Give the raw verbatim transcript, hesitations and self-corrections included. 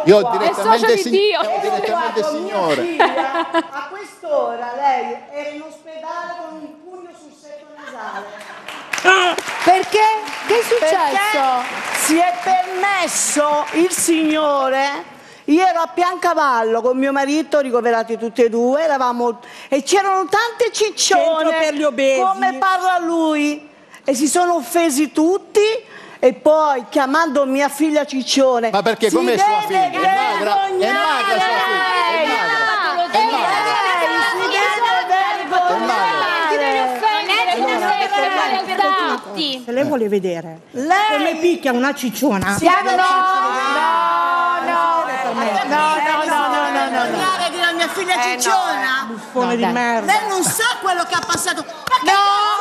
Io ho direttamente, di Dio. Io ho direttamente signore. Figlia, a quest'ora lei era in ospedale con un pugno sul setto nasale. Perché? Che è successo? Perché si è permesso il signore. Io ero a Piancavallo con mio marito, ricoverati tutti e due, eravamo e c'erano tante ciccione per gli obesi. come parla lui, e si sono offesi tutti, e poi chiamando mia figlia ciccione. Ma perché si com'è sua deve figlia? È magra, è magra sua figlia, è magra, è magra. Se lei vuole vedere Lei come picchia una cicciona, siamo no, no, no, no, no, no, no, no, no. Dire a mia figlia cicciona, buffone di merda. lei non sa quello che ha passato. Ma che no.